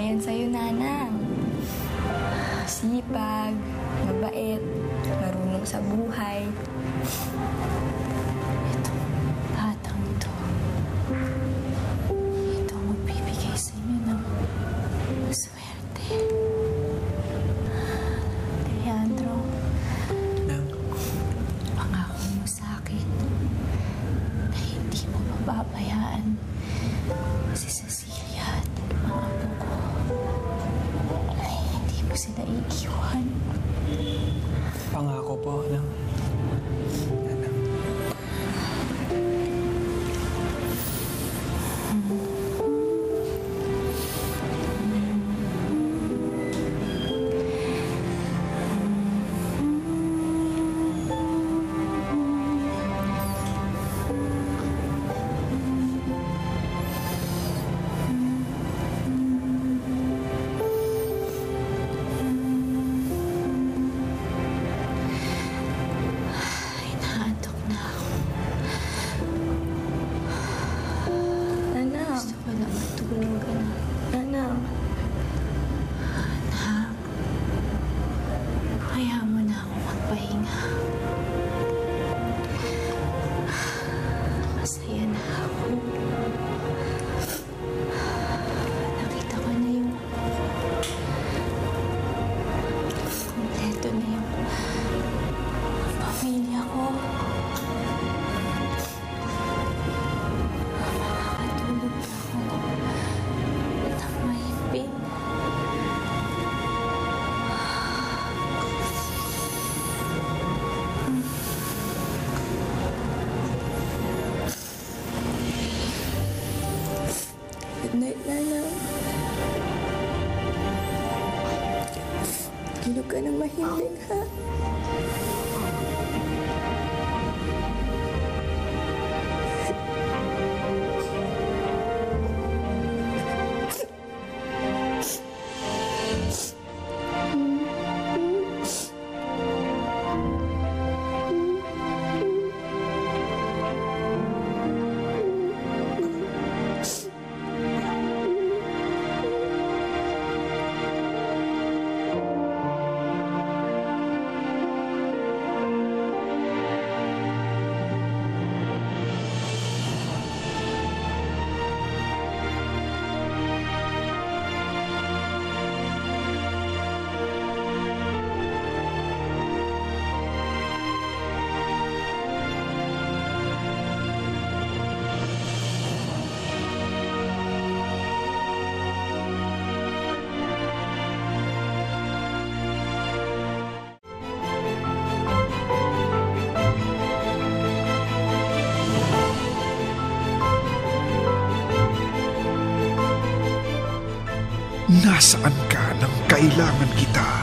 yan sa'yo, Nanang. Sipag, mabait, marunong sa buhay. Batang ito. Ito ang magbibigay sa inyo ng swerte. Leandro, pangako mo sa akin na hindi mo mababayaan si Cecilia at mga apo ko. Ay, hindi mo sila iiwan. Pangako po, Nang. Good night, Nanang. Tulog ka ng mahimbing, ha? Nasaan ka nang kailangan kita?